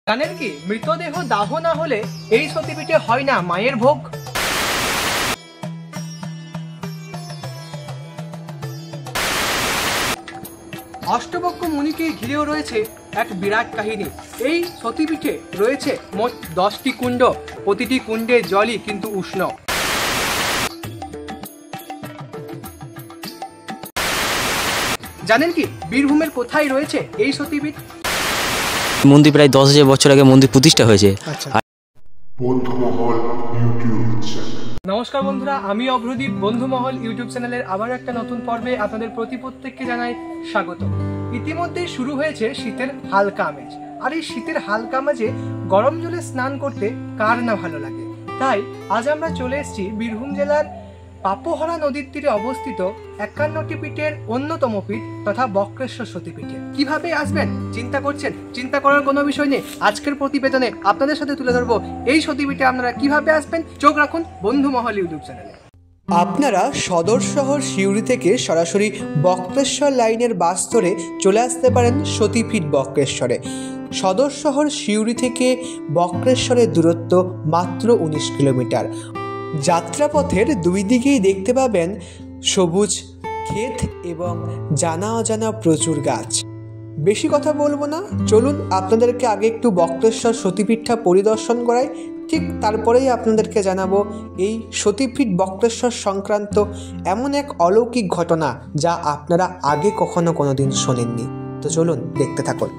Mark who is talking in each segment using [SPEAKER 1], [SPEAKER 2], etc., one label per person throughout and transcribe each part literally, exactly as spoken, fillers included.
[SPEAKER 1] জানেন কি মৃতদেহ দাহ না হলে এই সতীপীঠে হয় না মায়ের ভোগ। অষ্টবক্র মুনিকে ঘিরেও রয়েছে এক বিরাট কাহিনী। এই সতীপীঠে রয়েছে মোট দশটি কুণ্ড, প্রতিটি কুণ্ডের জলই কিন্তু উষ্ণ। জানেন কি বীরভূমের কোথায় রয়েছে এই সতীপীঠ?
[SPEAKER 2] মন্দির প্রায় দশ হাজার বছর আগে মন্দির প্রতিষ্ঠা হয়েছে।
[SPEAKER 1] নমস্কার বন্ধুরা, আমি অভ্রদীপ। বন্ধুমহল ইউটিউব চ্যানেলের আবার একটা নতুন পর্বে আপনাদের প্রতি প্রত্যেককে জানাই স্বাগত। ইতিমধ্যে শুরু হয়েছে শীতের হালকা আমেজ, আর এই শীতের হালকা আমেজে গরম জলে স্নান করতে কার না ভালো লাগে। তাই আজ আমরা চলে এসেছি বীরভূম জেলার পাপোহরা নদীর তীরে অবস্থিত একান্নটি পীঠের অন্যতম পীঠ তথা বক্রেশ্বর সতীপীঠে। কিভাবে আসবেন চিন্তা করছেন? চিন্তা করার কোনো বিষয় নেই। আজকের প্রতিবেদনে আপনাদের সাথে তুলে ধরবো এই সতীপীঠে আপনারা কিভাবে আসবেন। চোখ রাখুন বন্ধুমহল ইউটিউব চ্যানেলে। আপনারা সদর শহর সিউড়ি থেকে সরাসরি বক্রেশ্বর লাইনের বাস ধরে চলে আসতে পারেন সতীপীঠ বক্রেশ্বরে। সদর শহর সিউড়ি থেকে বক্রেশ্বরের দূরত্ব মাত্র উনিশ কিলোমিটার। যাত্রাপথের দুই দিকেই দেখতে পাবেন সবুজ ক্ষেত এবং জানা অজানা প্রচুর গাছ। বেশি কথা বলবো না, চলুন আপনাদেরকে আগে একটু বক্রেশ্বর সতীপীঠটা পরিদর্শন করাই, ঠিক তারপরেই আপনাদেরকে জানাবো এই সতীপীঠ বক্রেশ্বর সংক্রান্ত এমন এক অলৌকিক ঘটনা যা আপনারা আগে কখনো কোনোদিন শোনেননি। তো চলুন দেখতে থাকুন।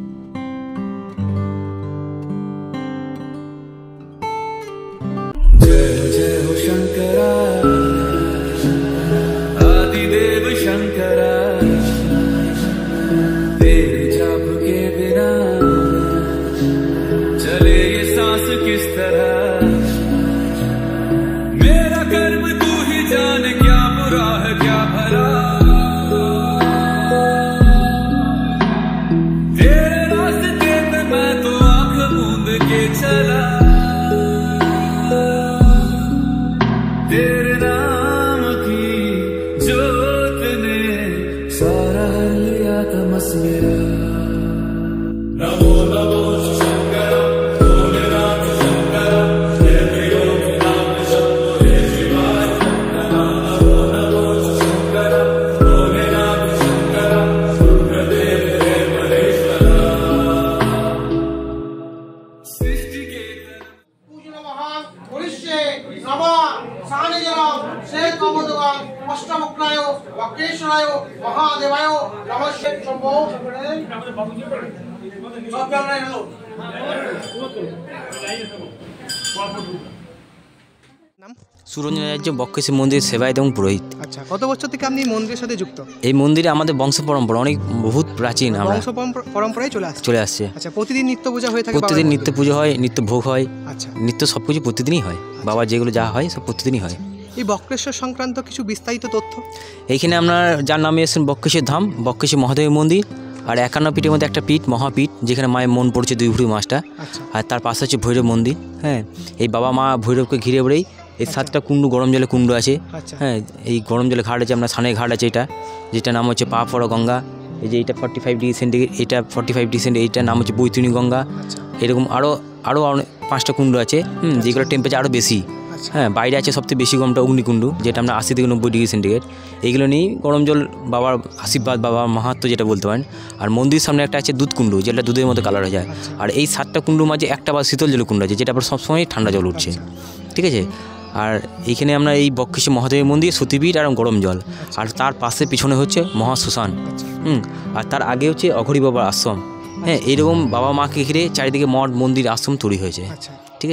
[SPEAKER 2] সুরঞ্জন রাজ্য বক্রেশ্বর মন্দির সেবায়ত এবং পুরোহিত।
[SPEAKER 1] আচ্ছা, কত বছর থেকে আপনি মন্দিরের সাথে যুক্ত?
[SPEAKER 2] এই মন্দিরে আমাদের বংশ পরম্পরা অনেক বহুত প্রাচীন, আমরা
[SPEAKER 1] বংশ পরম্পরায় চলে আসছে
[SPEAKER 2] চলে আসছে
[SPEAKER 1] আচ্ছা, প্রতিদিন নিত্য পূজা হয়ে থাকে?
[SPEAKER 2] প্রতিদিন নিত্য পুজো হয়, নিত্য ভোগ হয়।
[SPEAKER 1] আচ্ছা,
[SPEAKER 2] নিত্য সব কিছু প্রতিদিনই হয়। বাবার যেগুলো যা হয় সব প্রতিদিনই হয়।
[SPEAKER 1] এই বক্রেশ্বর সংক্রান্ত কিছু বিস্তারিত তথ্য
[SPEAKER 2] এইখানে আপনার যার নামে এসেছেন বক্রেশ্বর ধাম, বক্রেশ্বর মহাদেব মন্দির, আর একান্ন পীঠের মধ্যে একটা পীঠ মহাপীঠ যেখানে মায়ের মন পড়ছে দুই ভুড়ি মাছটা। আর তার পাশে হচ্ছে ভৈরব মন্দির। হ্যাঁ, এই বাবা মা ভৈরবকে ঘিরে পড়েই এই সাতটা কুণ্ডু, গরম জলে কুণ্ড আছে। হ্যাঁ, এই গরম জলে ঘাট আছে, আপনার সানের ঘাট আছে এটা, যেটা নাম হচ্ছে পা পড়া গঙ্গা। এই যে এইটা ফর্টি ফাইভ ডিগ্রি সেন্টিগ্রেড, এটা ফর্টি ফাইভ ডিগ্রি সেন্টিগ্রেড, এইটার নাম হচ্ছে বৈতরণী গঙ্গা। এরকম আরও আরও পাঁচটা কুণ্ড আছে, হুম, যেগুলো টেম্পারেচার আরও বেশি। হ্যাঁ, বাইরে আছে সবথেকে বেশি গরমটা অগ্নিকুণ্ড, যেটা আমরা আশি থেকে নব্বই ডিগ্রি সেন্টিগ্রেড। এইগুলো নিয়েই গরম জল, বাবার আশীর্বাদ, বাবার মাহাত্ম্য যেটা বলতে পারেন। আর মন্দির সামনে একটা আছে দুধ কুণ্ড, যেটা দুধের মতো কালার হয়ে যায়। আর এই সাতটা কুণ্ডুর মাঝে একটা বা শীতল জল কুণ্ড আছে, যেটা আবার সবসময় ঠান্ডা জল উঠছে। ঠিক আছে, আর এইখানে আমরা এই বক্রেশ্বর মহাদেবের মন্দির, সতীপীঠ আর গরম জল। আর তার পাশে পিছনে হচ্ছে মহাশ্মশান। হুম, আর তার আগে হচ্ছে অঘরী বাবার আশ্রম। হ্যাঁ, এইরকম বাবা মাকে ঘিরে চারিদিকে মঠ মন্দির আশ্রম তৈরি হয়েছে। ঠিক আছে,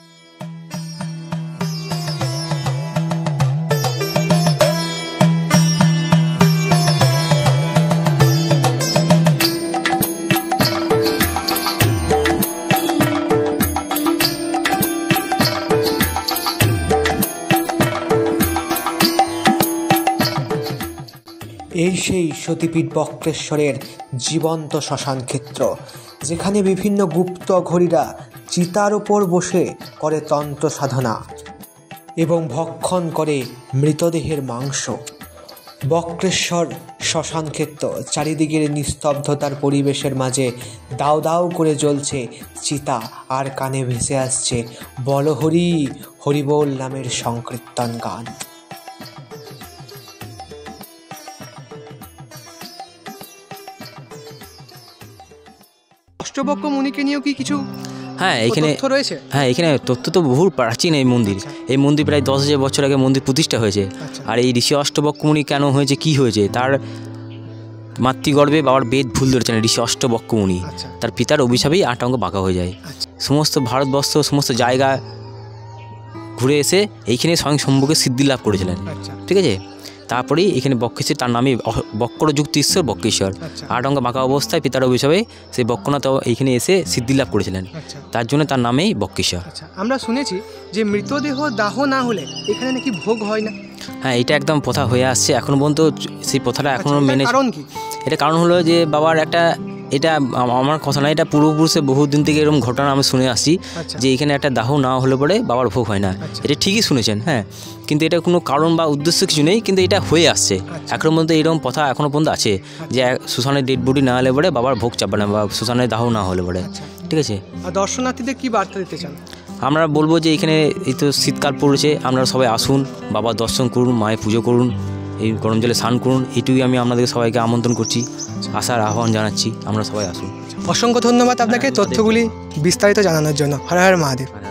[SPEAKER 1] এই সেই সতীপীঠ বক্রেশ্বরের জীবন্ত শ্মশান ক্ষেত্র, যেখানে বিভিন্ন গুপ্ত অঘরীরা চিতার ওপর বসে করে তন্ত্র সাধনা এবং ভক্ষণ করে মৃতদেহের মাংস। বক্রেশ্বর
[SPEAKER 3] শ্মশান ক্ষেত্র, চারিদিকের নিস্তব্ধতার পরিবেশের মাঝে দাউ দাউ করে জ্বলছে চিতা, আর কানে ভেসে আসছে বল হরি হরিবোল নামের সংকীর্তন গান।
[SPEAKER 1] অষ্টবক্র মুনিকে নিয়েও কি কিছু
[SPEAKER 2] হ্যাঁ এখানে
[SPEAKER 1] তথ্য রয়েছে?
[SPEAKER 2] হ্যাঁ এখানে তথ্য তো বহু প্রাচীন এই মন্দির। এই মন্দির প্রায় দশ হাজার বছর আগে মন্দির প্রতিষ্ঠা হয়েছে। আর এই ঋষি অষ্টবক্র মুনি কেন হয়েছে, কি হয়েছে, তার মাতৃগর্ভে বাবার বেদ ভুল ধরেছেন ঋষি অষ্টবক্র মুনি। তার পিতার অভিশাপেই আট অঙ্গ বাঁকা হয়ে যায়। সমস্ত ভারতবর্ষ সমস্ত জায়গা ঘুরে এসে এইখানে স্বয়ং শম্ভুকে সিদ্ধি লাভ করেছিলেন। ঠিক আছে, তারপরেই এখানে বক্রেশ্বর, তার নামই বক্রযুক্ত ঈশ্বর বক্রেশ্বর। আট অঙ্গ বাঁকা অবস্থায় পিতার অভিশাপে সেই বক্রনাথ এইখানে এসে সিদ্ধি লাভ করেছিলেন, তার জন্য তার নামেই বক্রেশ্বর।
[SPEAKER 1] আমরা শুনেছি যে মৃতদেহ দাহ না হলে এখানে নাকি ভোগ হয় না।
[SPEAKER 2] হ্যাঁ এটা একদম প্রথা হয়ে আসছে এখনো পর্যন্ত, সেই প্রথাটা এখনো মেনে।
[SPEAKER 1] কারণ কি?
[SPEAKER 2] এটা কারণ হলো যে বাবার একটা, এটা আমার কথা না, এটা পূর্বপুরুষে বহুদিন থেকে এরকম ঘটনা আমি শুনে আসছি যে এখানে একটা দাহ না হলে পরে বাবার ভোগ হয় না। এটা ঠিকই শুনেছেন, হ্যাঁ, কিন্তু এটা কোনো কারণ বা উদ্দেশ্য কিছু নেই, কিন্তু এটা হয়ে আসছে এখনো পর্যন্ত। এরকম প্রথা এখনো পর্যন্ত আছে যে শ্মশানের ডেড বডি না হলে পরে বাবার ভোগ চাপবে না, বা শ্মশানের দাহ না হলে পরে। ঠিক আছে,
[SPEAKER 1] আর দর্শনার্থীদের কি বার্তা দিতে চান?
[SPEAKER 2] আমরা বলবো যে এখানে এই তো শীতকাল পড়েছে, আপনারা সবাই আসুন, বাবার দর্শন করুন, মায়ের পুজো করুন, এই গরম জলে স্নান করুন, এইটুকুই আমি আপনাদেরকে সবাইকে আমন্ত্রণ করছি, আসার আহ্বান জানাচ্ছি, আমরা সবাই আসুন।
[SPEAKER 1] অসংখ্য ধন্যবাদ আপনাকে তথ্যগুলি বিস্তারিত জানানোর জন্য। হর হর মহাদেব।